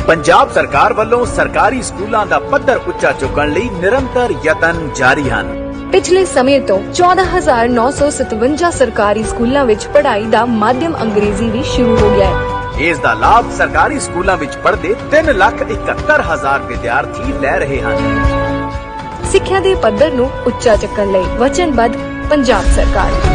पंजाब सरकार ਵੱਲੋਂ ਸਰਕਾਰੀ ਸਕੂਲਾਂ ਦਾ ਪੱਧਰ ਉੱਚਾ ਚੁੱਕਣ ਲਈ ਨਿਰੰਤਰ ਯਤਨ ਜਾਰੀ ਹਨ। ਪਿਛਲੇ ਸਮੇਂ ਤੋਂ 14,957 ਸਰਕਾਰੀ ਸਕੂਲਾਂ ਵਿੱਚ ਪੜ੍ਹਾਈ ਦਾ ਮਾਧਿਅਮ ਅੰਗਰੇਜ਼ੀ ਵੀ ਸ਼ੁਰੂ ਹੋ ਗਿਆ ਹੈ। ਇਸ ਦਾ ਲਾਭ ਸਰਕਾਰੀ ਸਕੂਲਾਂ ਵਿੱਚ ਪੜ੍ਹਦੇ 3,71,000 ਵਿਦਿਆਰਥੀ ਲੈ ਰਹੇ ਹਨ। ਸਿੱਖਿਆ ਦੇ ਪੱਧਰ ਨੂੰ ਉੱਚਾ ਚੱਕਣ ਲਈ ਵਚਨਬੱਧ ਪੰਜਾਬ ਸਰਕਾਰ।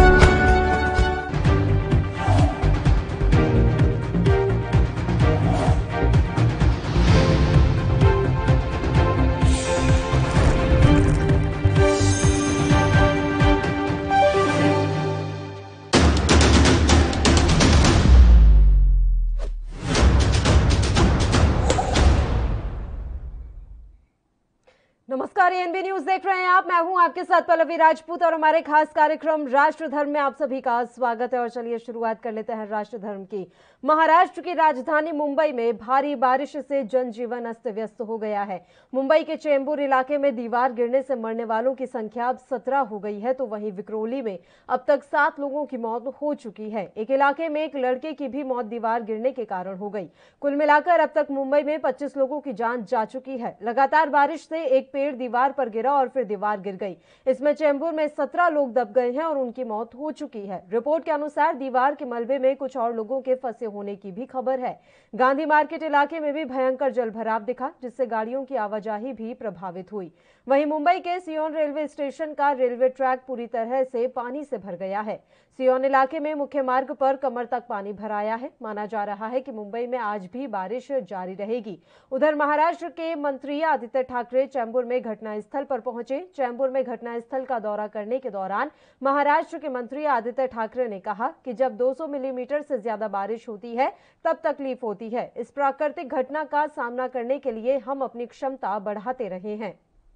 नमस्कार, एएनबी न्यूज देख रहे हैं आप। मैं हूं आपके साथ पल्लवी राजपूत और हमारे खास कार्यक्रम राष्ट्र धर्म में आप सभी का स्वागत है। और चलिए शुरुआत कर लेते हैं राष्ट्र धर्म की। महाराष्ट्र की राजधानी मुंबई में भारी बारिश से जनजीवन अस्त व्यस्त हो गया है। मुंबई के चेंबूर इलाके में दीवार गिरने से मरने वालों की संख्या अब 17 हो गई है, तो वहीं विक्रोली में अब तक 7 लोगों की मौत हो चुकी है। एक इलाके में एक लड़के की भी मौत दीवार गिरने के कारण हो गई। कुल मिलाकर अब तक मुंबई में 25 लोगों की जान जा चुकी है। लगातार बारिश से एक पेड़ दीवार पर गिरा और फिर दीवार गिर गई। इसमें चेंबूर में 17 लोग दब गए हैं और उनकी मौत हो चुकी है। रिपोर्ट के अनुसार दीवार के मलबे में कुछ और लोगों के फंसे होने की भी खबर है। गांधी मार्केट इलाके में भी भयंकर जलभराव दिखा, जिससे गाड़ियों की आवाजाही भी प्रभावित हुई। वहीं मुंबई के सियोन रेलवे स्टेशन का रेलवे ट्रैक पूरी तरह से पानी से भर गया है। सियोन इलाके में मुख्य मार्ग पर कमर तक पानी भर आया है। माना जा रहा है कि मुंबई में आज भी बारिश जारी रहेगी। उधर महाराष्ट्र के मंत्री आदित्य ठाकरे चेंबूर में घटनास्थल पर पहुंचे। चेंबूर में घटनास्थल का दौरा करने के दौरान महाराष्ट्र के मंत्री आदित्य ठाकरे ने कहा कि जब 200 मिलीमीटर से ज्यादा बारिश होती है तब तकलीफ होती है। इस प्राकृतिक घटना का सामना करने के लिए हम अपनी क्षमता बढ़ाते रहे हैं।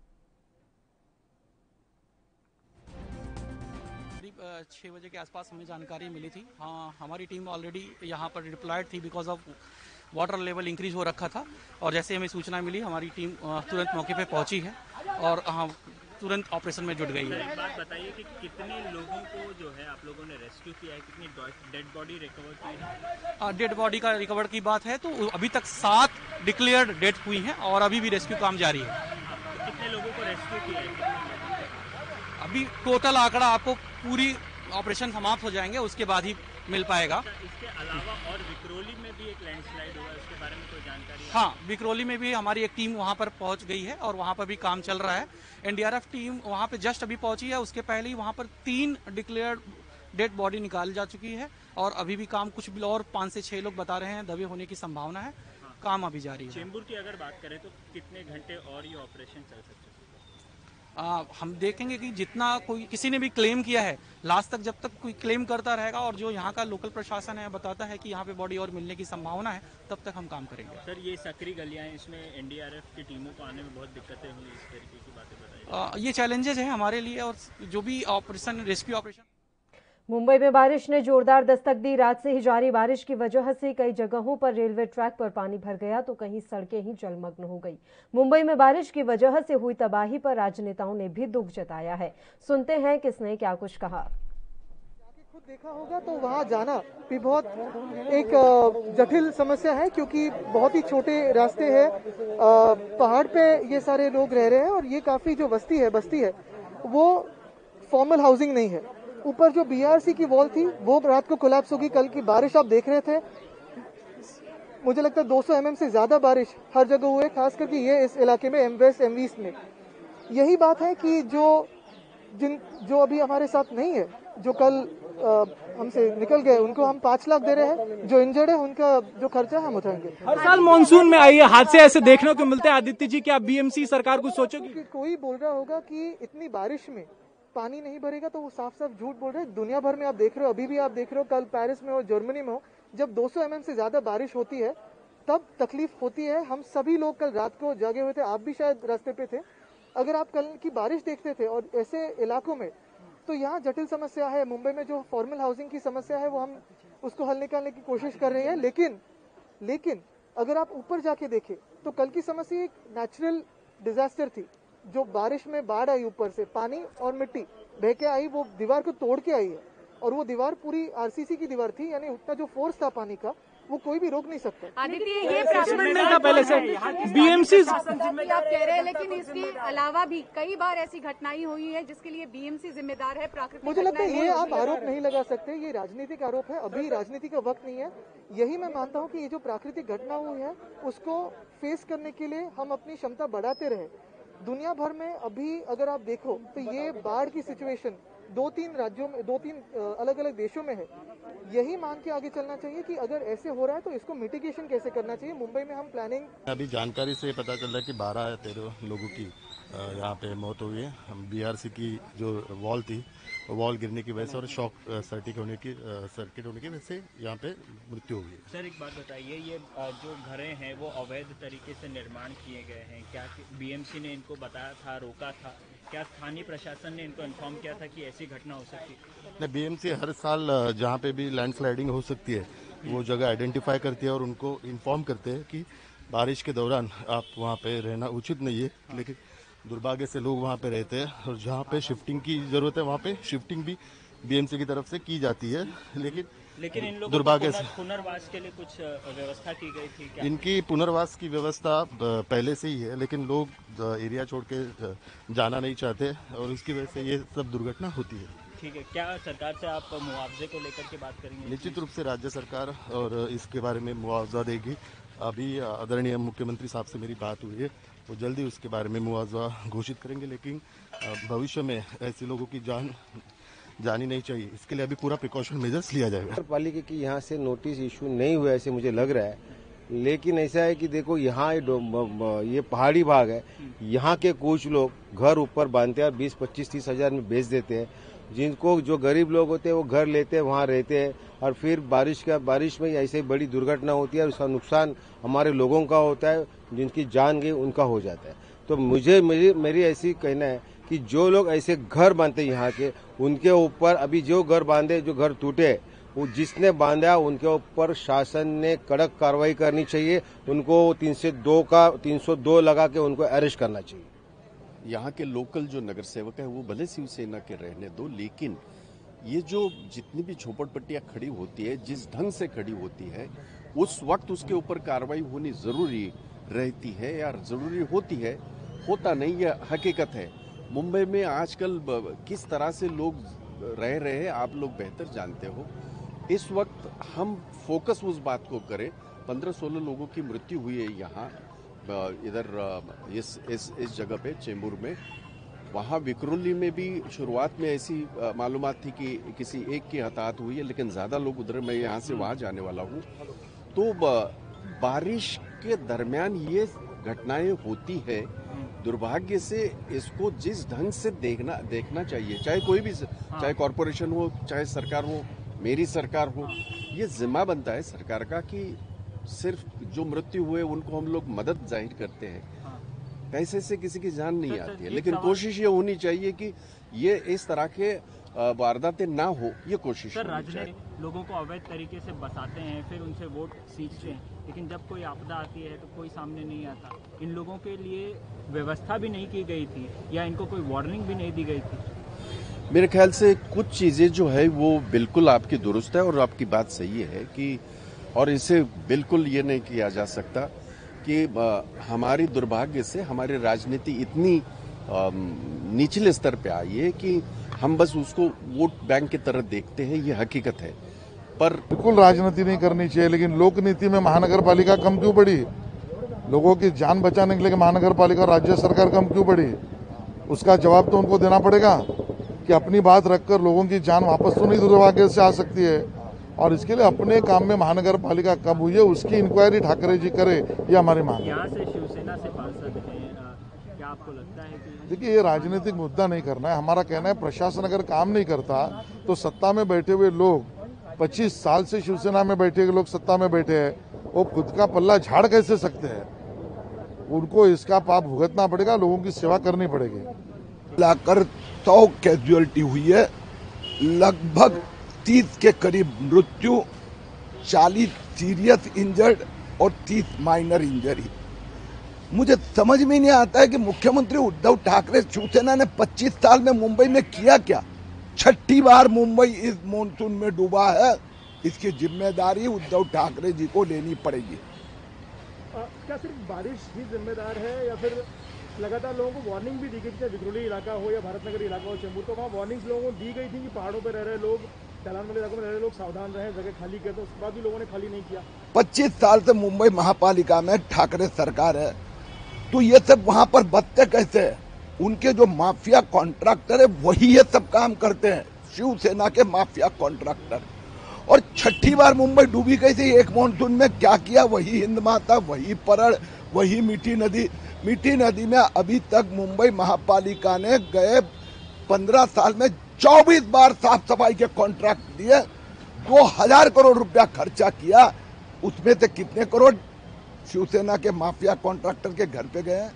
6 बजे के आसपास हमें जानकारी मिली थी। हाँ, हमारी टीम ऑलरेडी यहाँ पर डिप्लॉयड थी because of water level increase हो रखा था। और जैसे हमें सूचना मिली हमारी टीम तुरंत मौके पे पहुंची है और तुरंत ऑपरेशन में जुट गई है। एक बात बताइए कि कितने लोगों को जो है आप लोगों ने रेस्क्यू किया है, कितनी डेड बॉडी रिकवर की है? डेड बॉडी का रिकवर की बात है तो अभी तक 7 डिक्लेयर्ड डेथ हुई हैं और अभी भी रेस्क्यू काम जारी है। तो कितने लोगों को रेस्क्यू किया है? अभी टोटल आंकड़ा आपको पूरी ऑपरेशन समाप्त हो जाएंगे उसके बाद ही मिल पाएगा। इसके अलावा और विक्रोली में भी एक लैंडस्लाइड हुआ, उसके बारे में कोई जानकारी है? हाँ, विक्रोली में भी हमारी एक टीम वहां पर पहुंच गई है और वहां पर भी काम चल रहा है। एनडीआरएफ टीम वहां पर जस्ट अभी पहुंची है। उसके पहले ही वहां पर 3 डिक्लेयर्ड डेड बॉडी निकाली जा चुकी है और अभी भी काम कुछ और 5 से 6 लोग बता रहे हैं दबे होने की संभावना है। काम अभी जारी है। चेंबूर की अगर बात करें तो कितने घंटे और ये ऑपरेशन चल सकते हैं? हम देखेंगे कि जितना कोई किसी ने भी क्लेम किया है लास्ट तक, जब तक कोई क्लेम करता रहेगा और जो यहाँ का लोकल प्रशासन है बताता है कि यहाँ पे बॉडी और मिलने की संभावना है, तब तक हम काम करेंगे। सर, ये सकरी गलियाँ हैं, इसमें एनडीआरएफ की टीमों को आने में बहुत दिक्कतें हुई, इस तरीके की बातें बताइए। ये चैलेंजेस हैं हमारे लिए और जो भी ऑपरेशन रेस्क्यू ऑपरेशन। मुंबई में बारिश ने जोरदार दस्तक दी। रात से ही जारी बारिश की वजह से कई जगहों पर रेलवे ट्रैक पर पानी भर गया तो कहीं सड़कें ही जलमग्न हो गई। मुंबई में बारिश की वजह से हुई तबाही पर राजनेताओं ने भी दुख जताया है। सुनते हैं किसने क्या कुछ कहा। खुद देखा होगा तो वहाँ जाना भी बहुत एक जटिल समस्या है, क्योंकि बहुत ही छोटे रास्ते हैं। पहाड़ पे ये सारे लोग रह रहे हैं और ये काफी जो बस्ती है वो फॉर्मल हाउसिंग नहीं है। ऊपर जो बीआरसी की वॉल थी वो रात को कोलैप्स होगी। कल की बारिश आप देख रहे थे, मुझे लगता है 200 mm से ज्यादा बारिश हर जगह हुए, खास करके ये इस इलाके में एम वेस्ट एम ईस्ट में। यही बात है कि जो अभी हमारे साथ नहीं है, जो कल हमसे निकल गए, उनको हम 5 लाख दे रहे हैं। जो इंजर्ड है उनका जो खर्चा हम उठाएंगे। हर साल मानसून में आइए हादसे ऐसे देखने को मिलते हैं। आदित्य जी, क्या बीएमसी सरकार कुछ सोचेगी? कोई बोल रहा होगा कि इतनी बारिश में पानी नहीं भरेगा तो वो साफ साफ झूठ बोल रहे हैं। दुनिया भर में आप देख रहे हो, अभी भी आप देख रहे हो, कल पेरिस में हो, जर्मनी में हो, जब 200 mm से ज्यादा बारिश होती है तब तकलीफ होती है। हम सभी लोग कल रात को जागे हुए थे, आप भी शायद रास्ते पे थे। अगर आप कल की बारिश देखते थे और ऐसे इलाकों में, तो यहाँ जटिल समस्या है। मुंबई में जो फॉर्मल हाउसिंग की समस्या है वो हम उसको हल निकालने की कोशिश कर रहे हैं। लेकिन अगर आप ऊपर जाके देखें तो कल की समस्या एक नेचुरल डिजास्टर थी। जो बारिश में बाढ़ आई, ऊपर से पानी और मिट्टी बह के आई, वो दीवार को तोड़ के आई है। और वो दीवार पूरी आरसीसी की दीवार थी, यानी उतना जो फोर्स था पानी का वो कोई भी रोक नहीं सकता। आदित्य, ये नहीं था पहले से बीएमसी आप कह रहे हैं, लेकिन इसके अलावा भी कई बार ऐसी घटनाएं हुई है जिसके लिए बीएमसी जिम्मेदार है। प्राकृतिक मुझे लगता है ये आप आरोप नहीं लगा सकते, ये राजनीतिक आरोप है। अभी राजनीति का वक्त नहीं है। यही मैं मानता हूँ कि ये जो प्राकृतिक घटना हुई है उसको फेस करने के लिए हम अपनी क्षमता बढ़ाते रहे। दुनिया भर में अभी अगर आप देखो तो ये बाढ़ की सिचुएशन 2-3 राज्यों में, 2-3 अलग अलग देशों में है। यही मान के आगे चलना चाहिए कि अगर ऐसे हो रहा है तो इसको मिटिगेशन कैसे करना चाहिए। मुंबई में हम प्लानिंग, अभी जानकारी से पता चल रहा है कि 12 या 13 लोगों की यहाँ पे मौत हुई है। बीआरसी की जो वॉल थी, वॉल गिरने की वजह से और शॉक सर्किट होने की वजह से यहाँ पे मृत्यु हुई है। सर, एक बात बताइए, ये जो घरें हैं वो अवैध तरीके से निर्माण किए गए हैं, क्या बीएमसी ने इनको बताया था, रोका था? क्या स्थानीय प्रशासन ने इनको इन्फॉर्म किया था कि ऐसी घटना हो सकती है? नहीं, बीएमसी हर साल जहाँ पे भी लैंडस्लाइडिंग हो सकती है वो जगह आइडेंटिफाई करती है और उनको इन्फॉर्म करते हैं कि बारिश के दौरान आप वहाँ पे रहना उचित नहीं है। लेकिन दुर्भाग्य से लोग वहाँ पे रहते हैं और जहाँ पे शिफ्टिंग की जरूरत है वहाँ पे शिफ्टिंग भी बीएमसी की तरफ से की जाती है। लेकिन इन लोगों दुर्भाग्य को से पुनर्वास के लिए कुछ व्यवस्था की गई थी क्या? इनकी पुनर्वास की व्यवस्था पहले से ही है, लेकिन लोग एरिया छोड़ के जाना नहीं चाहते और उसकी वजह से ये सब दुर्घटना होती है। ठीक है, क्या सरकार से आप मुआवजे को लेकर के बात करेंगे? निश्चित रूप से राज्य सरकार और इसके बारे में मुआवजा देगी। अभी आदरणीय मुख्यमंत्री साहब से मेरी बात हुई है, वो जल्दी उसके बारे में मुआवजा घोषित करेंगे। लेकिन भविष्य में ऐसे लोगों की जानी नहीं चाहिए, इसके लिए अभी पूरा प्रिकॉशन मेजर्स लिया जाएगा। नगर पालिका की यहाँ से नोटिस इशू नहीं हुआ ऐसे मुझे लग रहा है, लेकिन ऐसा है कि देखो यहाँ ये पहाड़ी भाग है, यहाँ के कुछ लोग घर ऊपर बांधते हैं और 20-25-30 हजार में बेच देते हैं। जिनको जो गरीब लोग होते हैं वो घर लेते हैं, वहाँ रहते हैं और फिर बारिश में ऐसे बड़ी दुर्घटना होती है और उसका नुकसान हमारे लोगों का होता है, जिनकी जान गई उनका हो जाता है। तो मेरी ऐसी कहना है कि जो लोग ऐसे घर बांधते हैं यहाँ के, उनके ऊपर अभी जो घर बांधे, जो घर टूटे, वो जिसने बांधा उनके ऊपर शासन ने कड़क कार्रवाई करनी चाहिए। उनको 302 लगा के उनको अरेस्ट करना चाहिए। यहाँ के लोकल जो नगर सेवक है वो भले शिवसेना के रहने दो, लेकिन ये जो जितनी भी झोपड़पट्टियां खड़ी होती है, जिस ढंग से खड़ी होती है, उस वक्त उसके ऊपर कार्रवाई होनी जरूरी रहती है या जरूरी होती है। होता नहीं, यह हकीकत है। मुंबई में आजकल किस तरह से लोग रह रहे हैं आप लोग बेहतर जानते हो। इस वक्त हम फोकस उस बात को करें। 15-16 लोगों की मृत्यु हुई है यहाँ इधर इस जगह पे चेंबूर में। वहाँ विक्रोली में भी शुरुआत में ऐसी मालूमात थी कि किसी एक की हताहत हुई है, लेकिन ज्यादा लोग उधर, मैं यहाँ से वहाँ जाने वाला हूँ। तो बारिश के दरमियान ये घटनाएं होती है। दुर्भाग्य से इसको जिस ढंग से देखना चाहिए, चाहे कोई भी, चाहे कॉरपोरेशन हो, चाहे सरकार हो, मेरी सरकार हो, ये जिम्मा बनता है सरकार का कि सिर्फ जो मृत्यु हुए उनको हम लोग मदद जाहिर करते हैं। पैसे से किसी की जान नहीं आती है, लेकिन कोशिश ये होनी चाहिए कि ये इस तरह के वारदातें ना हो, ये कोशिश सर, राजनीतिक लोगों को अवैध तरीके से बसाते हैं, फिर उनसे वोट सींचते हैं, लेकिन जब कोई आपदा आती है तो कोई सामने नहीं आता। इन लोगों के लिए व्यवस्था भी नहीं की गई थी या इनको कोई वार्निंग भी नहीं दी गई थी? मेरे ख्याल से कुछ चीजें जो है वो बिल्कुल आपकी दुरुस्त है और आपकी बात सही है कि, और इसे बिल्कुल ये नहीं किया जा सकता कि हमारी दुर्भाग्य से हमारी राजनीति इतनी निचले स्तर पे आई है कि हम बस उसको वोट बैंक की तरह देखते हैं। ये हकीकत है। पर बिल्कुल राजनीति नहीं करनी चाहिए, लेकिन लोक नीति में महानगर पालिका कम क्यों पड़ी? लोगों की जान बचाने के लिए महानगर पालिका राज्य सरकार कम क्यों पड़ी? उसका जवाब तो उनको देना पड़ेगा कि अपनी बात रखकर लोगों की जान वापस तो नहीं दुर्भाग्य से आ सकती है। और इसके लिए अपने काम में महानगर पालिका कब हुई है उसकी इंक्वायरी ठाकरे जी करे, ये हमारी मांग है। यहाँ से शिवसेना से पार्षद हैं, क्या आपको लगता है कि देखिए, ये राजनीतिक मुद्दा नहीं करना है। हमारा कहना है प्रशासन अगर काम नहीं करता तो सत्ता में बैठे हुए लोग, 25 साल से शिवसेना में बैठे हुए लोग सत्ता में बैठे हैं, वो खुद का पल्ला झाड़ कैसे सकते हैं? उनको इसका पाप भुगतना पड़ेगा, लोगों की सेवा करनी पड़ेगी। लाकर 100 कैजुअलिटी हुई है, लगभग 30 के करीब मृत्यु, 40 सीरियस इंजर्ड और 30 माइनर इंजरी। मुझे समझ में नहीं आता है कि मुख्यमंत्री उद्धव ठाकरे शिवसेना ने 25 साल में मुंबई में किया क्या? 6ठी बार मुंबई इस मॉनसून में डूबा है। इसकी जिम्मेदारी उद्धव ठाकरे जी को लेनी पड़ेगी। क्या सिर्फ बारिश ही जिम्मेदार है या फिर लगातार लोगों को वार्निंग भी दी गई, चाहे विक्रोली इलाका हो या भारतनगर इलाका हो, चेंबूर, तो वहाँ वार्निंग्स लोगों को दी गई थी कि पहाड़ों पर रह रहे लोग, ढलान वाले इलाकों में रह रहे लोग सावधान रहें, जगह खाली करें, तो उसके बाद भी लोगों ने खाली नहीं किया। 25 साल से मुंबई महापालिका में ठाकरे सरकार है, तो ये सब वहां पर बचते कैसे है? उनके जो माफिया कॉन्ट्रैक्टर है वही ये सब काम करते हैं, शिवसेना के माफिया कॉन्ट्रैक्टर। और छठी बार मुंबई डूबी कैसे? एक मानसून में क्या किया? वही हिंद माता, वही परड़, वही मीठी नदी। मीठी नदी में अभी तक मुंबई महापालिका ने गए 15 साल में 24 बार साफ सफाई के कॉन्ट्रैक्ट दिए, 2000 करोड़ रुपया खर्चा किया। उसमें से कितने करोड़ शिवसेना के माफिया कॉन्ट्रैक्टर के घर पे गए हैं?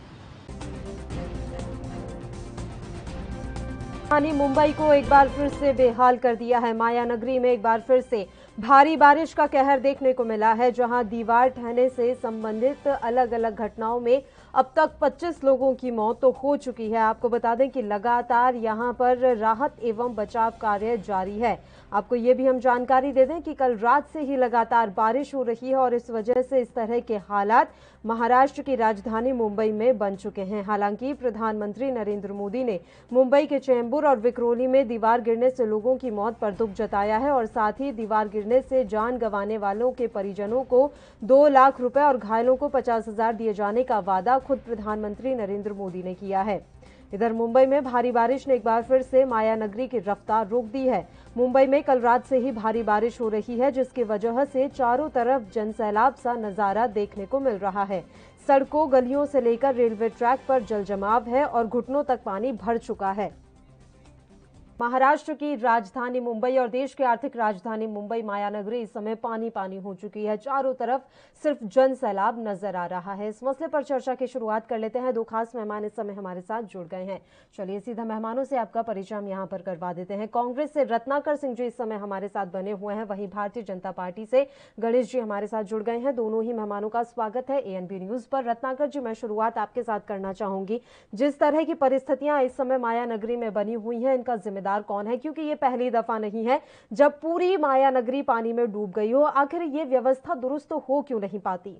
मुंबई को एक बार फिर से बेहाल कर दिया है। माया नगरी में एक बार फिर से भारी बारिश का कहर देखने को मिला है, जहां दीवार ढहने से संबंधित अलग अलग घटनाओं में अब तक 25 लोगों की मौत तो हो चुकी है। आपको बता दें कि लगातार यहां पर राहत एवं बचाव कार्य जारी है। आपको ये भी हम जानकारी दे दें कि कल रात से ही लगातार बारिश हो रही है और इस वजह से इस तरह के हालात महाराष्ट्र की राजधानी मुंबई में बन चुके हैं। हालांकि प्रधानमंत्री नरेंद्र मोदी ने मुंबई के चेंबूर और विक्रोली में दीवार गिरने से लोगों की मौत पर दुख जताया है और साथ ही दीवार गिरने से जान गंवाने वालों के परिजनों को 2 लाख रुपए और घायलों को 50,000 दिए जाने का वादा खुद प्रधानमंत्री नरेंद्र मोदी ने किया है। इधर मुंबई में भारी बारिश ने एक बार फिर से माया नगरी की रफ्तार रोक दी है। मुंबई में कल रात से ही भारी बारिश हो रही है, जिसकी वजह से चारों तरफ जनसैलाब सा नजारा देखने को मिल रहा है। सड़कों, गलियों से लेकर रेलवे ट्रैक पर जल जमाव है और घुटनों तक पानी भर चुका है। महाराष्ट्र की राजधानी मुंबई और देश की आर्थिक राजधानी मुंबई माया नगरी इस समय पानी पानी हो चुकी है। चारों तरफ सिर्फ जन सैलाब नजर आ रहा है। इस मसले पर चर्चा की शुरुआत कर लेते हैं। 2 खास मेहमान इस समय हमारे साथ जुड़ गए हैं। चलिए सीधा मेहमानों से आपका परिचय हम यहाँ पर करवा देते हैं। कांग्रेस से रत्नाकर सिंह जी इस समय हमारे साथ बने हुए हैं, वहीं भारतीय जनता पार्टी से गणेश जी हमारे साथ जुड़ गए हैं। दोनों ही मेहमानों का स्वागत है ANB न्यूज पर। रत्नाकर जी, मैं शुरुआत आपके साथ करना चाहूंगी। जिस तरह की परिस्थितियां इस समय माया नगरी में बनी हुई है, इनका जिम्मेदार कौन है? क्योंकि ये पहली दफा नहीं है जब पूरी माया नगरी पानी में डूब गई हो। आखिर ये व्यवस्था दुरुस्त हो क्यों नहीं पाती?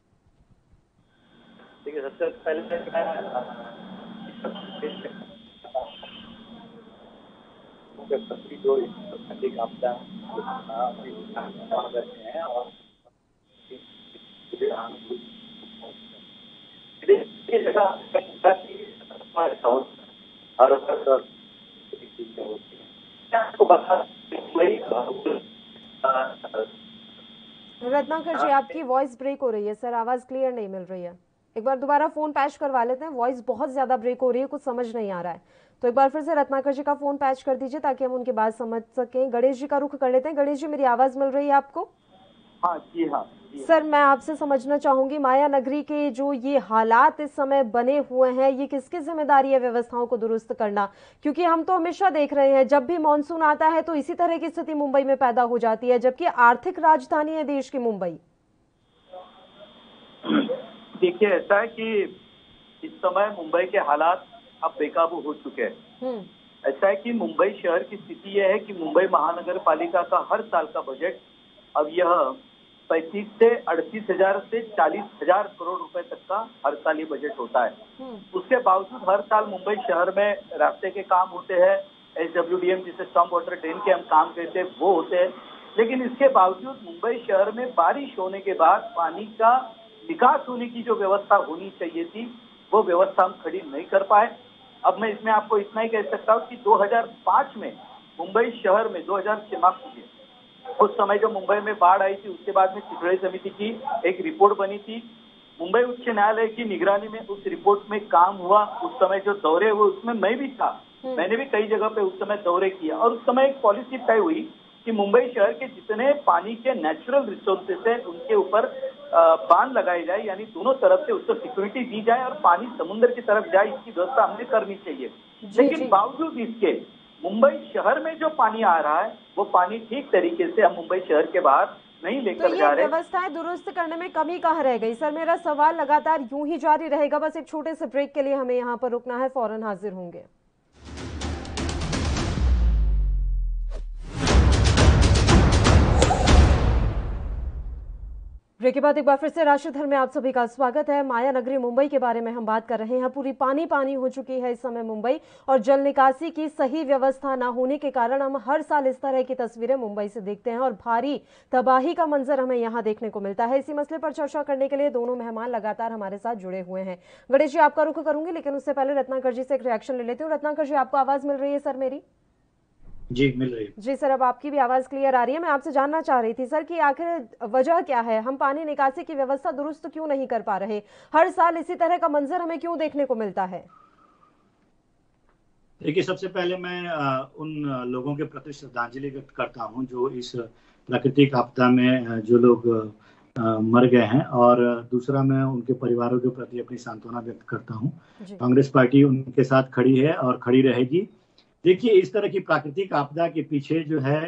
देखिए, सबसे पहले जो प्राकृतिक आपदा हैं और रत्नाकर जी, आपकी वॉइस ब्रेक हो रही है सर, आवाज क्लियर नहीं मिल रही है। एक बार दोबारा फोन पैच करवा लेते हैं, वॉइस बहुत ज्यादा ब्रेक हो रही है, कुछ समझ नहीं आ रहा है। तो एक बार फिर से रत्नाकर जी का फोन पैच कर दीजिए ताकि हम उनकी बात समझ सकें। गणेश जी का रुख कर लेते हैं। गणेश जी, मेरी आवाज मिल रही है आपको? हाँ जी, हाँ सर, मैं आपसे समझना चाहूंगी माया नगरी के जो ये हालात इस समय बने हुए हैं, ये किसकी जिम्मेदारी है व्यवस्थाओं को दुरुस्त करना? क्योंकि हम तो हमेशा देख रहे हैं जब भी मानसून आता है तो इसी तरह की स्थिति मुंबई में पैदा हो जाती है, जबकि आर्थिक राजधानी है देश की मुंबई। देखिए, ऐसा है कि इस समय मुंबई के हालात अब बेकाबू हो चुके हैं। ऐसा है कि मुंबई शहर की स्थिति यह है कि मुंबई महानगर पालिका का हर साल का बजट अब यह 35 से 38,000 से 40,000 करोड़ रुपए तक का हर साल ये बजट होता है। उसके बावजूद हर साल मुंबई शहर में रास्ते के काम होते हैं, SWDM जिसे स्टॉर्म वाटर ड्रेन के हम काम कहते हैं वो होते हैं, लेकिन इसके बावजूद मुंबई शहर में बारिश होने के बाद पानी का निकास होने की जो व्यवस्था होनी चाहिए थी वो व्यवस्था हम खड़ी नहीं कर पाए। अब मैं इसमें आपको इतना ही कह सकता हूँ कि 2005 में मुंबई शहर में 2006 माफ कीजिए, उस समय जो मुंबई में बाढ़ आई थी उसके बाद में चिखड़े समिति की एक रिपोर्ट बनी थी। मुंबई उच्च न्यायालय की निगरानी में उस रिपोर्ट में काम हुआ। उस समय जो दौरे हुए उसमें मैं भी था, मैंने भी कई जगह पे उस समय दौरे किया और उस समय एक पॉलिसी तय हुई कि मुंबई शहर के जितने पानी के नेचुरल रिसोर्सेस है उनके ऊपर बांध लगाए जाए, यानी दोनों तरफ से उसको सिक्योरिटी दी जाए और पानी समुद्र की तरफ जाए, इसकी व्यवस्था हमने करनी चाहिए। लेकिन बावजूद इसके मुंबई शहर में जो पानी आ रहा है वो पानी ठीक तरीके से हम मुंबई शहर के बाहर नहीं लेकर जा रहे। व्यवस्थाएं दुरुस्त करने में कमी कहाँ रह गई? सर, मेरा सवाल लगातार यूं ही जारी रहेगा, बस एक छोटे से ब्रेक के लिए हमें यहाँ पर रुकना है, फौरन हाजिर होंगे। ब्रेक के बाद एक बार फिर से राष्ट्रधर में आप सभी का स्वागत है। माया नगरी मुंबई के बारे में हम बात कर रहे हैं। पूरी पानी पानी हो चुकी है इस समय मुंबई, और जल निकासी की सही व्यवस्था न होने के कारण हम हर साल इस तरह की तस्वीरें मुंबई से देखते हैं और भारी तबाही का मंजर हमें यहाँ देखने को मिलता है। इसी मसले पर चर्चा करने के लिए दोनों मेहमान लगातार हमारे साथ जुड़े हुए हैं। गणेश जी, आपका रुख करूंगी, लेकिन उससे पहले रत्नाकर जी से एक रिएक्शन ले लेती हूँ। रत्नाकर जी, आपको आवाज मिल रही है सर मेरी? जी मिल रही है। जी सर, अब आपकी भी आवाज क्लियर आ रही है। मैं आपसे जानना चाह रही थी सर कि आखिर वजह क्या है, हम पानी निकासी की व्यवस्था दुरुस्त क्यों नहीं कर पा रहे? हर साल इसी तरह का मंजर हमें क्यों देखने को मिलता है? देखिए, सबसे पहले मैं उन लोगों के प्रति श्रद्धांजलि व्यक्त करता हूं जो इस प्राकृतिक आपदा में जो लोग मर गए हैं, और दूसरा मैं उनके परिवारों के प्रति अपनी सांत्वना व्यक्त करता हूं। कांग्रेस पार्टी उनके साथ खड़ी है और खड़ी रहेगी। देखिए, इस तरह की प्राकृतिक आपदा के पीछे जो है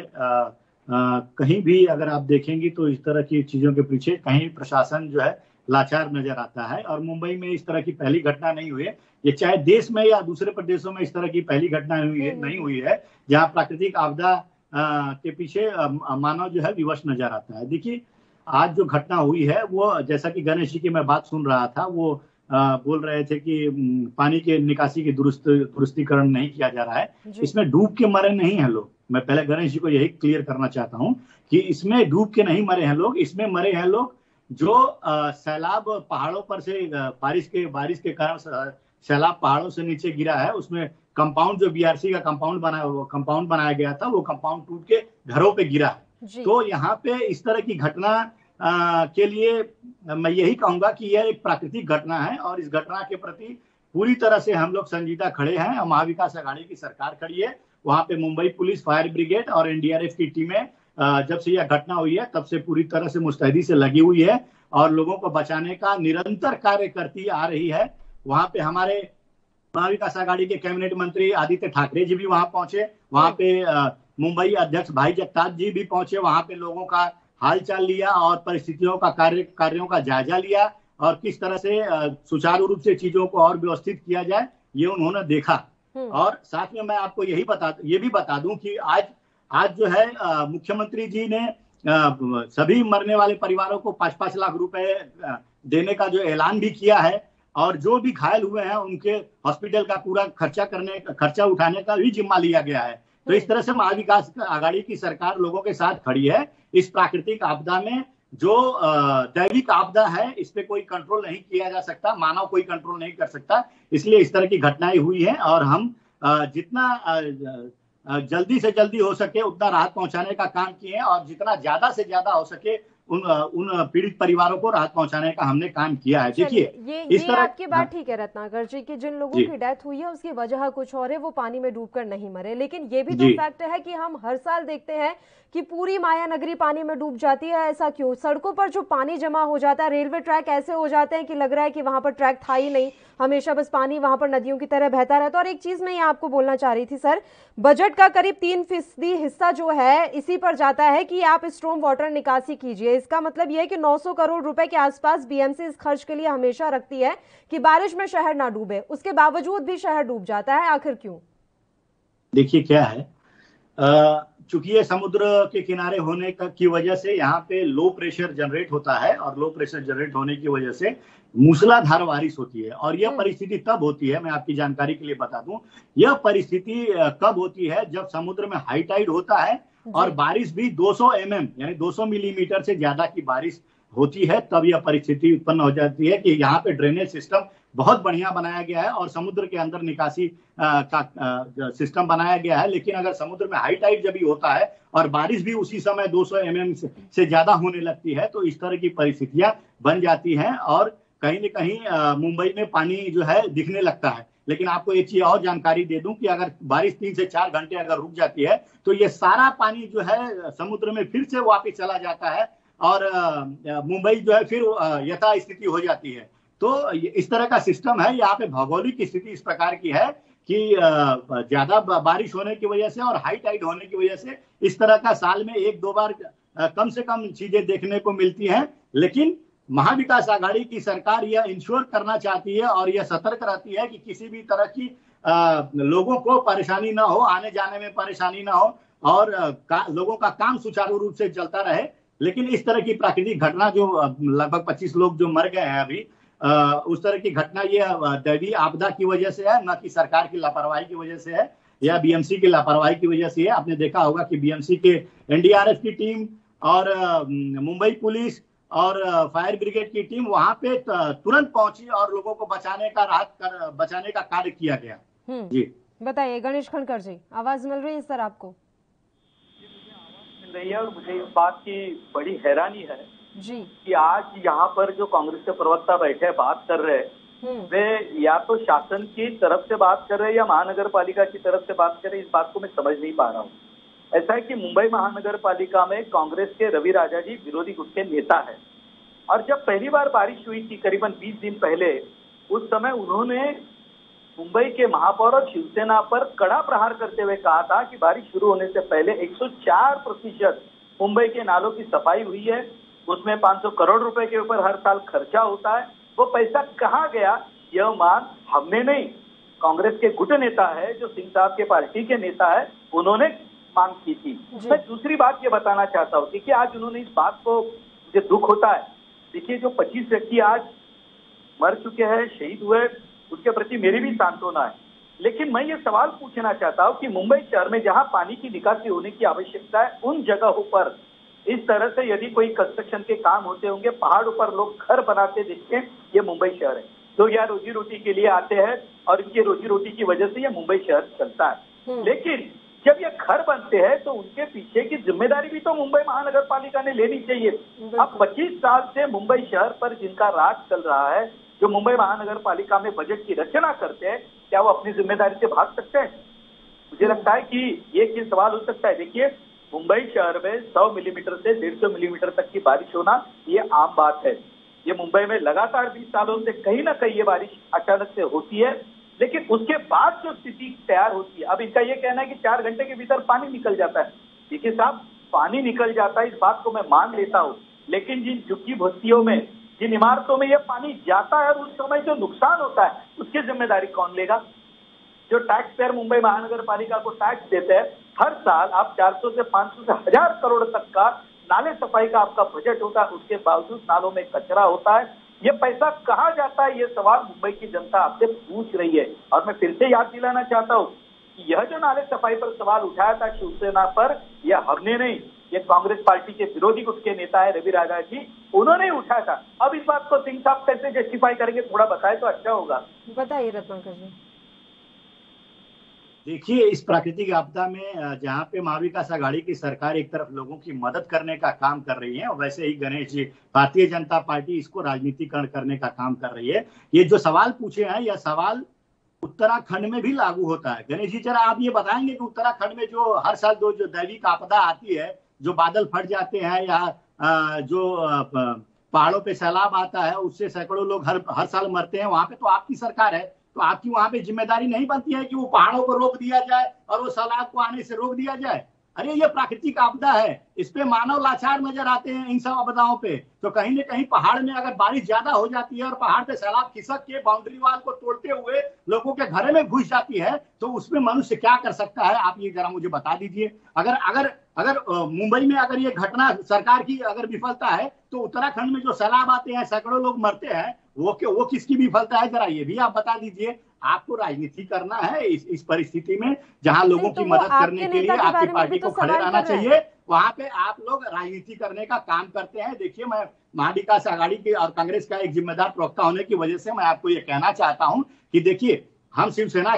कहीं भी अगर आप देखेंगी तो इस तरह की चीजों के पीछे कहीं प्रशासन जो है लाचार नजर आता है, और मुंबई में इस तरह की पहली घटना नहीं हुई है। ये चाहे देश में या दूसरे प्रदेशों में इस तरह की पहली घटना नहीं हुई है जहां प्राकृतिक आपदा के पीछे मानव जो है विवश नजर आता है। देखिए, आज जो घटना हुई है वो, जैसा कि गणेश जी की मैं बात सुन रहा था, वो बोल रहे थे कि पानी के निकासी की दुरुस्तीकरण नहीं किया जा रहा है। इसमें डूब के मरे नहीं हैं लोग। मैं पहले गणेश जी को यही क्लियर करना चाहता हूं कि इसमें डूब के नहीं मरे हैं लोग, इसमें मरे हैं लोग जो सैलाब पहाड़ों पर से बारिश के कारण सैलाब पहाड़ों से नीचे गिरा है। उसमें कंपाउंड, जो बीआरसी का कंपाउंड बनाया गया था, वो कंपाउंड टूट के घरों पे गिरा है। तो यहाँ पे इस तरह की घटना के लिए मैं यही कहूंगा कि यह एक प्राकृतिक घटना है, और इस घटना के प्रति पूरी तरह से हम लोग संजीदा खड़े हैं। महाविकास आघाड़ी की सरकार खड़ी है। वहां पे मुंबई पुलिस, फायर ब्रिगेड और एनडीआरएफ की टीमें जब से यह घटना हुई है तब से पूरी तरह से मुस्तैदी से लगी हुई है और लोगों को बचाने का निरंतर कार्य करती आ रही है। वहां पे हमारे महाविकास आघाड़ी के कैबिनेट मंत्री आदित्य ठाकरे जी भी वहां पहुंचे। वहां पे मुंबई अध्यक्ष भाई जगताप जी भी पहुंचे। वहां पे लोगों का हालचाल लिया और परिस्थितियों का कार्यों का जायजा लिया, और किस तरह से सुचारू रूप से चीजों को और व्यवस्थित किया जाए ये उन्होंने देखा। और साथ में मैं आपको ये भी बता दूं कि आज जो है मुख्यमंत्री जी ने सभी मरने वाले परिवारों को 5-5 लाख रुपए देने का जो ऐलान भी किया है, और जो भी घायल हुए हैं उनके हॉस्पिटल का पूरा खर्चा उठाने का भी जिम्मा लिया गया है। तो इस तरह से महाविकास आघाड़ी की सरकार लोगों के साथ खड़ी है। इस प्राकृतिक आपदा में जो दैविक आपदा है, इस पे कोई कंट्रोल नहीं किया जा सकता, मानव कोई कंट्रोल नहीं कर सकता। इसलिए इस तरह की घटनाएं हुई हैं, और हम जितना जल्दी से जल्दी हो सके उतना राहत पहुंचाने का काम किए हैं, और जितना ज्यादा से ज्यादा हो सके उन पीड़ित परिवारों को राहत पहुंचाने का हमने काम किया है। देखिए, इस तरह आपकी बात ठीक है रत्नाकर जी कि जिन लोगों की डेथ हुई है उसकी वजह कुछ और है, वो पानी में डूबकर नहीं मरे। लेकिन ये भी तो फैक्ट है कि हम हर साल देखते हैं कि पूरी माया नगरी पानी में डूब जाती है। ऐसा क्यों? सड़कों पर जो पानी जमा हो जाता है, रेलवे ट्रैक ऐसे हो जाते हैं कि लग रहा है कि वहां पर ट्रैक था ही नहीं, हमेशा बस पानी वहां पर नदियों की तरह बहता रहता। और एक चीज मैं आपको बोलना चाह रही थी सर, बजट का करीब 3% हिस्सा जो है इसी पर जाता है कि आप स्ट्रॉम वाटर निकासी कीजिए। इसका मतलब यह है कि 900 करोड़ रुपए के आसपास बीएमसी इस खर्च के लिए हमेशा रखती है कि बारिश में शहर ना डूबे। उसके बावजूद भी शहर डूब जाता है, आखिर क्यों? देखिए, क्या है, चूंकि ये समुद्र के किनारे होने की वजह से यहाँ पे लो प्रेशर जनरेट होता है, और लो प्रेशर जनरेट होने की वजह से मूसलाधार बारिश होती है। और यह परिस्थिति तब होती है, मैं आपकी जानकारी के लिए बता दूं, यह परिस्थिति कब होती है जब समुद्र में हाई टाइड होता है और बारिश भी 200 mm यानी 200 मिलीमीटर से ज्यादा की बारिश होती है। तब यह परिस्थिति उत्पन्न हो जाती है कि यहाँ पे ड्रेनेज सिस्टम बहुत बढ़िया बनाया गया है और समुद्र के अंदर निकासी का सिस्टम बनाया गया है। लेकिन अगर समुद्र में हाई टाइड जब भी होता है और बारिश भी उसी समय 200 mm से ज्यादा होने लगती है, तो इस तरह की परिस्थितियां बन जाती हैं और कहीं न कहीं मुंबई में पानी जो है दिखने लगता है। लेकिन आपको एक चीज और जानकारी दे दूं कि अगर बारिश 3 से 4 घंटे अगर रुक जाती है तो ये सारा पानी जो है समुद्र में फिर से वापस चला जाता है और मुंबई जो है फिर यथा स्थिति हो जाती है। तो इस तरह का सिस्टम है। यहाँ पे भौगोलिक स्थिति इस प्रकार की है कि ज्यादा बारिश होने की वजह से और हाई टाइड होने की वजह से इस तरह का साल में 1-2 बार कम से कम चीजें देखने को मिलती हैं। लेकिन महाविकास आघाड़ी की सरकार यह इंश्योर करना चाहती है और यह सतर्क रहती है कि किसी भी तरह की लोगों को परेशानी ना हो, आने जाने में परेशानी ना हो और लोगों का काम सुचारू रूप से चलता रहे। लेकिन इस तरह की प्राकृतिक घटना जो लगभग 25 लोग जो मर गए हैं अभी, उस तरह की घटना ये दैवीय आपदा की वजह से है, न कि सरकार की लापरवाही की वजह से है या बीएमसी की लापरवाही की वजह से है। आपने देखा होगा कि बीएमसी के एनडीआरएफ की टीम और मुंबई पुलिस और फायर ब्रिगेड की टीम वहां पे तुरंत पहुंची और लोगों को बचाने का कार्य किया गया। जी बताइए गणेश खंडकर जी, आवाज मिल रही है सर आपको? मिल रही है और मुझे इस बात की बड़ी हैरानी है जी कि आज यहाँ पर जो कांग्रेस के प्रवक्ता बैठे बात कर रहे हैं, वे या तो शासन की तरफ से बात कर रहे हैं या महानगर पालिका की तरफ से बात कर रहे हैं। इस बात को मैं समझ नहीं पा रहा हूँ। ऐसा है कि मुंबई महानगर पालिका में कांग्रेस के रवि राजा जी विरोधी गुट के नेता है, और जब पहली बार बारिश हुई थी करीबन 20 दिन पहले, उस समय उन्होंने मुंबई के महापौर और शिवसेना पर कड़ा प्रहार करते हुए कहा था कि बारिश शुरू होने से पहले 104% मुंबई के नालों की सफाई हुई है, उसमें 500 करोड़ रुपए के ऊपर हर साल खर्चा होता है। वो पैसा कहाँ गया, यह मांग हमने नहीं, कांग्रेस के गुट नेता है जो सिंह साहब के पार्टी के नेता है, उन्होंने मांग की थी। मैं दूसरी बात ये बताना चाहता हूँ कि आज उन्होंने इस बात को, मुझे दुख होता है, देखिए जो 25 व्यक्ति आज मर चुके हैं, शहीद हुए, उसके प्रति मेरी भी सांत्वना है। लेकिन मैं ये सवाल पूछना चाहता हूँ कि मुंबई शहर में जहाँ पानी की निकासी होने की आवश्यकता है, उन जगहों पर इस तरह से यदि कोई कंस्ट्रक्शन के काम होते होंगे, पहाड़ों पर लोग घर बनाते दिखते हैं, ये मुंबई शहर है। तो यार रोजी रोटी के लिए आते हैं और इनकी रोजी रोटी की वजह से ये मुंबई शहर चलता है। लेकिन जब ये घर बनते हैं तो उनके पीछे की जिम्मेदारी भी तो मुंबई महानगर पालिका ने लेनी चाहिए। अब 25 साल से मुंबई शहर पर जिनका राज चल रहा है, जो मुंबई महानगर पालिका में बजट की रचना करते हैं, क्या वो अपनी जिम्मेदारी से भाग सकते हैं? मुझे लगता है कि ये सवाल हो सकता है। देखिए मुंबई शहर में 100 मिलीमीटर से 150 मिलीमीटर तक की बारिश होना ये आम बात है। ये मुंबई में लगातार 20 सालों से कहीं ना कहीं ये बारिश अचानक से होती है, लेकिन उसके बाद जो स्थिति तैयार होती है, अब इनका ये कहना है कि 4 घंटे के भीतर पानी निकल जाता है। देखिए साहब, पानी निकल जाता है इस बात को मैं मान लेता हूँ, लेकिन जिन झुग्गी बस्तियों में, जिन इमारतों में ये पानी जाता है, उस समय जो नुकसान होता है उसकी जिम्मेदारी कौन लेगा? जो टैक्स पेयर मुंबई महानगर पालिका को टैक्स देते हैं, हर साल आप 400 से 500 से 1000 करोड़ तक का नाले सफाई का आपका बजट होता है, उसके बावजूद नालों में कचरा होता है। ये पैसा कहाँ जाता है, ये सवाल मुंबई की जनता आपसे पूछ रही है। और मैं फिर से याद दिलाना चाहता हूँ कि यह जो नाले सफाई पर सवाल उठाया था शिवसेना पर, यह हमने नहीं, ये कांग्रेस पार्टी के विरोधी गुट के नेता है रवि राजा जी, उन्होंने उठाया था। अब इस बात को सिंह साहब कैसे जस्टिफाई करेंगे, थोड़ा बताए तो अच्छा होगा। बताइए रत्नाकर जी। देखिए इस प्राकृतिक आपदा में जहाँ पे महाविकास आघाड़ी की सरकार एक तरफ लोगों की मदद करने का काम कर रही है, वैसे ही गणेश जी भारतीय जनता पार्टी इसको राजनीतिकरण करने का काम कर रही है। ये जो सवाल पूछे हैं, यह सवाल उत्तराखंड में भी लागू होता है। गणेश जी जरा आप ये बताएंगे कि उत्तराखंड में जो हर साल जो दैविक आपदा आती है, जो बादल फट जाते हैं या जो पहाड़ों पे सैलाब आता है, उससे सैकड़ों लोग हर साल मरते हैं, वहां पे तो आपकी सरकार है, तो आपकी वहां पे जिम्मेदारी नहीं बनती है कि वो पहाड़ों को रोक दिया जाए और वो सैलाब को आने से रोक दिया जाए? अरे ये प्राकृतिक आपदा है, इस पे मानव लाचार नजर आते हैं इन सब आपदाओं पे। तो कहीं न कहीं पहाड़ में अगर बारिश ज्यादा हो जाती है और पहाड़ पे सैलाब खिसक के बाउंड्री वाल को तोड़ते हुए लोगों के घर में घुस जाती है, तो उसमें मनुष्य क्या कर सकता है, आप ये जरा मुझे बता दीजिए। अगर मुंबई में अगर ये घटना सरकार की अगर विफलता है, तो उत्तराखंड में जो सैलाब आते हैं, सैकड़ों लोग मरते हैं, वो किसकी विफलता है, जरा ये भी आप बता दीजिए। आपको राजनीति करना है इस परिस्थिति में, जहां लोगों की मदद करने के लिए आपकी पार्टी को खड़े रहना चाहिए, वहां पे आप लोग राजनीति करने का काम करते हैं। देखिए मैं महाविकास आघाड़ी के और कांग्रेस का एक जिम्मेदार प्रवक्ता होने की वजह से मैं आपको ये कहना चाहता हूं कि देखिए हम शिवसेना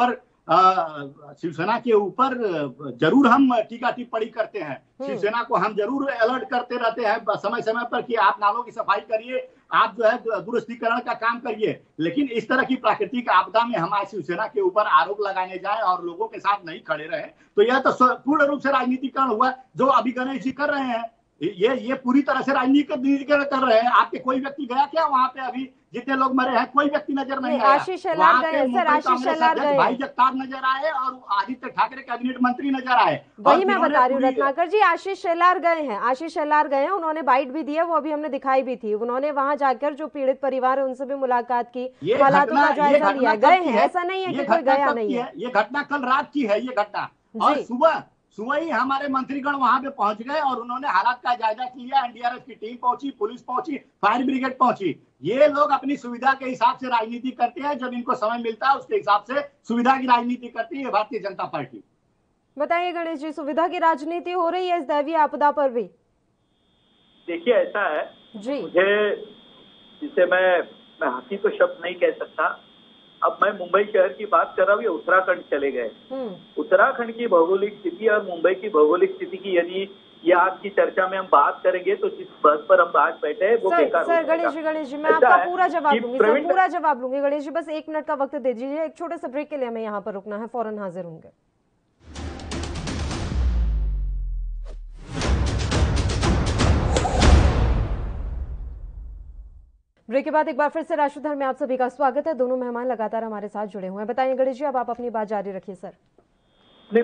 के ऊपर जरूर हम टीका टिप्पणी करते हैं, शिवसेना को हम जरूर अलर्ट करते रहते हैं समय समय पर कि आप नालों की सफाई करिए, आप जो है दुरुस्तीकरण का काम करिए। लेकिन इस तरह की प्राकृतिक आपदा में हमारे शिवसेना के ऊपर आरोप लगाने जाए और लोगों के साथ नहीं खड़े रहे, तो यह तो पूर्ण रूप से राजनीतिकरण हुआ। जो अभी गणेश जी कर रहे हैं, ये पूरी तरह से राजनीतिकरण कर रहे हैं। आपके कोई व्यक्ति गया क्या वहां पे? अभी जितने लोग मरे हैं कोई व्यक्ति नजर नहीं आया। आशीष शेलार गए, सर आशीष शेलार गए, भाई जगताप नजर आए और आदित्य ठाकरे कैबिनेट मंत्री नजर आए। वही मैं बता रही हूँ रत्नाकर जी, आशीष शेलार गए हैं, आशीष शेलार गए हैं, उन्होंने बाइट भी दिया, वो अभी हमने दिखाई भी थी। उन्होंने वहां जाकर जो पीड़ित परिवार है उनसे भी मुलाकात की, हालातों का जायजा लिया, गए हैं, ऐसा नहीं है कि कोई गया नहीं है। ये घटना कल रात की है, ये घटना, और सुबह ही हमारे मंत्रीगण वहां पे पहुंच गए और उन्होंने हालात का जायजा लिया। एनडीआरएफ की टीम पहुंची, पुलिस पहुंची, फायर ब्रिगेड पहुंची। ये लोग अपनी सुविधा के हिसाब से राजनीति करते हैं, जब इनको समय मिलता है उसके हिसाब से सुविधा की राजनीति करती है भारतीय जनता पार्टी। बताइए गणेश जी, सुविधा की राजनीति हो रही है इस दैवीय आपदा पर भी? देखिए ऐसा है जी, मुझे जिसे मैं हंसी तो शब्द नहीं कह सकता। अब मैं मुंबई शहर की बात कर रहा हूँ, ये उत्तराखंड चले गए। उत्तराखंड की भौगोलिक स्थिति और मुंबई की भौगोलिक स्थिति की यदि ये आज की चर्चा में हम बात करेंगे तो जिस बस पर हम आज बैठे हैं वो बेकार हो जाएगा। गणेश जी मैं आपका पूरा जवाब दूंगी सर, पूरा जवाब दूंगी। गणेश जी बस 1 मिनट का वक्त दे दीजिए, एक छोटे से ब्रेक के लिए हमें यहाँ पर रुकना है, फौरन हाजिर होंगे। ब्रेक के बाद एक बार फिर से राष्ट्रधर्म में आप सभी का स्वागत है। दोनों मेहमान लगातार हमारे साथ जुड़े हुए हैं। बताइए गणेश जी, अब आप अपनी बात जारी रखिए सर। नहीं,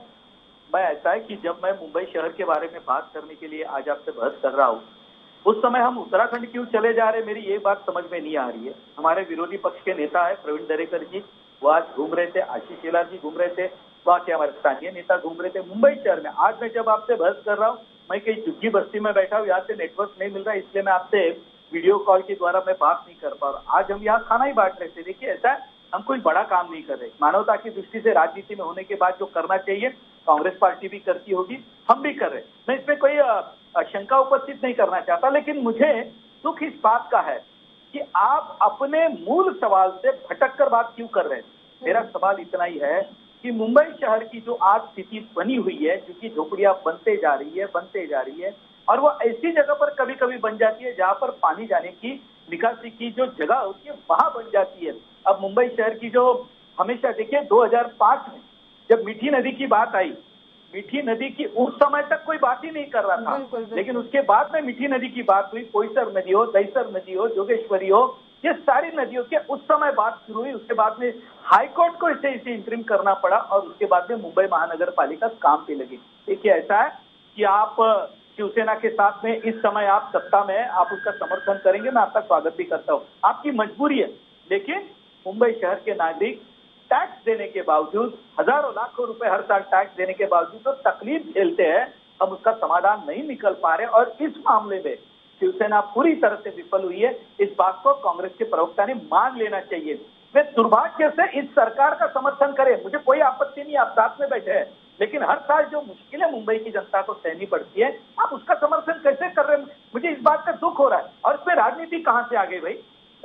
मैं ऐसा है कि जब मैं मुंबई शहर के बारे में बात करने के लिए आज आपसे बहस कर रहा हूँ, उस समय हम उत्तराखंड क्यों चले जा रहे हैं, मेरी ये बात समझ में नहीं आ रही है। हमारे विरोधी पक्ष के नेता है प्रवीण दरेकर जी, वो आज घूम रहे थे, आशीष शेलार जी घूम रहे थे, वहाँ के हमारे स्थानीय नेता घूम रहे थे मुंबई शहर में। आज मैं जब आपसे बहस कर रहा हूँ, मैं कहीं झुग्गी बस्ती में बैठा हूँ, यहाँ से नेटवर्क नहीं मिल रहा, इसलिए मैं आपसे वीडियो कॉल के द्वारा मैं बात नहीं कर पा रहा। आज हम यहाँ खाना ही बांट रहे थे। देखिए ऐसा है, हम कोई बड़ा काम नहीं कर रहे। मानवता की दृष्टि से राजनीति में होने के बाद जो करना चाहिए कांग्रेस पार्टी भी करती होगी, हम भी कर रहे। मैं इसमें कोई शंका उपस्थित नहीं करना चाहता, लेकिन मुझे दुख इस बात का है कि आप अपने मूल सवाल से भटक कर बात क्यों कर रहे हैं। मेरा सवाल इतना ही है कि मुंबई शहर की जो आज स्थिति बनी हुई है, क्योंकि झोपड़ियां बनते जा रही है और वो ऐसी जगह पर कभी कभी बन जाती है जहां पर पानी जाने की, निकासी की जो जगह होती है वहां बन जाती है। अब मुंबई शहर की जो हमेशा देखिए 2005 में जब मीठी नदी की बात आई, मीठी नदी की उस समय तक कोई बात ही नहीं कर रहा था, लेकिन उसके बाद में मीठी नदी की बात हुई, कोयसर नदी हो, दहीसर नदी हो, जोगेश्वरी हो, ये सारी नदियों के उस समय बात शुरू हुई। उसके बाद में हाईकोर्ट को इसे इंटरिम करना पड़ा और उसके बाद में मुंबई महानगर पालिका काम पे लगी। देखिए ऐसा है कि आप शिवसेना के साथ में इस समय आप सत्ता में हैं, आप उसका समर्थन करेंगे, मैं आपका स्वागत भी करता हूँ, आपकी मजबूरी है। लेकिन मुंबई शहर के नागरिक टैक्स देने के बावजूद, हजारों लाखों रुपए हर साल टैक्स देने के बावजूद तो तकलीफ झेलते हैं, हम उसका समाधान नहीं निकल पा रहे। और इस मामले में शिवसेना पूरी तरह से विफल हुई है। इस बात को कांग्रेस के प्रवक्ता ने मान लेना चाहिए। वे दुर्भाग्य से इस सरकार का समर्थन करें, मुझे कोई आपत्ति नहीं, आप साथ में बैठे हैं, लेकिन हर साल जो मुश्किलें मुंबई की जनता को सहनी पड़ती है, आप उसका समर्थन कैसे कर रहे हैं? मुझे इस बात का दुख हो रहा है। और इसमें राजनीति कहां से आ गई भाई?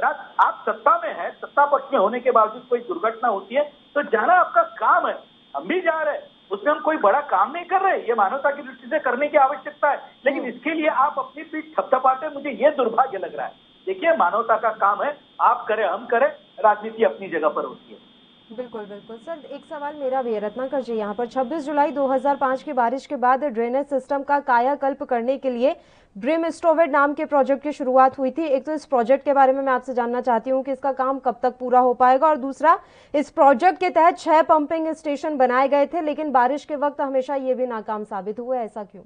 आप सत्ता में हैं, सत्ता पक्ष में होने के बावजूद कोई दुर्घटना होती है तो जाना आपका काम है, हम भी जा रहे हैं, उसमें हम कोई बड़ा काम नहीं कर रहे। ये मानवता की दृष्टि से करने की आवश्यकता है, लेकिन इसके लिए आप अपनी पीठ थपथपाते, मुझे ये दुर्भाग्य लग रहा है। देखिए मानवता का काम है, आप करें हम करें, राजनीति अपनी जगह पर होती है। बिल्कुल बिल्कुल सर, एक सवाल मेरा भी है रत्नाकर जी, यहाँ पर 26 जुलाई 2005 की बारिश के बाद ड्रेनेज सिस्टम का कायाकल्प करने के लिए ब्रिमस्टोवेट नाम के प्रोजेक्ट की शुरुआत हुई थी। एक तो इस प्रोजेक्ट के बारे में मैं आपसे जानना चाहती हूँ कि इसका काम कब तक पूरा हो पाएगा, और दूसरा इस प्रोजेक्ट के तहत 6 पंपिंग स्टेशन बनाए गए थे, लेकिन बारिश के वक्त हमेशा ये भी नाकाम साबित हुए, ऐसा क्यों?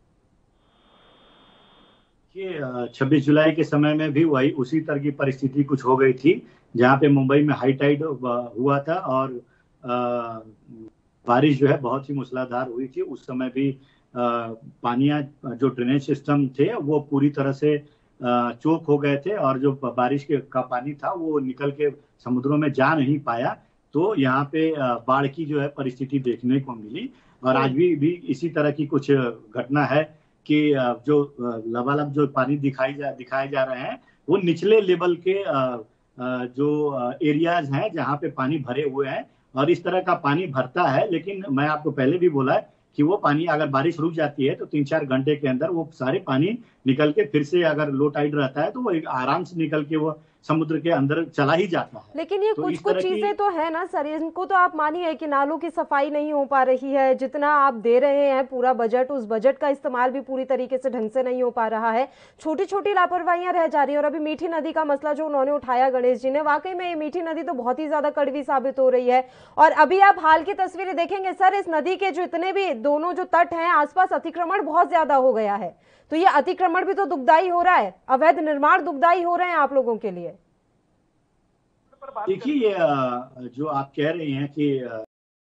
ये 26 जुलाई के समय में भी वही उसी तरह की परिस्थिति कुछ हो गई थी, जहाँ पे मुंबई में हाई टाइड हुआ था और बारिश जो है बहुत ही मूसलाधार हुई थी। उस समय भी पानियां जो ड्रेनेज सिस्टम थे वो पूरी तरह से चोक हो गए थे और जो बारिश का पानी था वो निकल के समुद्रों में जा नहीं पाया। तो यहाँ पे बाढ़ की जो है परिस्थिति देखने को मिली। और आज भी इसी तरह की कुछ घटना है कि जो लबालब जो पानी दिखाए जा रहे हैं वो निचले लेवल के जो एरियाज हैं जहाँ पे पानी भरे हुए हैं, और इस तरह का पानी भरता है। लेकिन मैं आपको पहले भी बोला है कि वो पानी अगर बारिश रुक जाती है तो 3-4 घंटे के अंदर वो सारे पानी निकल के फिर से, अगर लो टाइड रहता है तो वो आराम से निकल के वो समुद्र के अंदर चला ही जाता है। लेकिन ये तो कुछ चीजें तो है ना सर, इनको तो आप मानिए कि नालों की सफाई नहीं हो पा रही है, जितना आप दे रहे हैं पूरा बजट, उस बजट का इस्तेमाल भी पूरी तरीके से ढंग से नहीं हो पा रहा है, छोटी छोटी लापरवाहियां रह जा रही है। और अभी मीठी नदी का मसला जो उन्होंने उठाया गणेश जी ने, वाकई में ये मीठी नदी तो बहुत ही ज्यादा कड़वी साबित हो रही है। और अभी आप हाल की तस्वीरें देखेंगे सर, इस नदी के जो इतने भी दोनों जो तट हैं आसपास अतिक्रमण बहुत ज्यादा हो गया है, तो ये अतिक्रमण भी तो दुखदाई हो रहा है, अवैध निर्माण दुखदाई हो रहे हैं आप लोगों के लिए। देखिए जो आप कह रहे हैं कि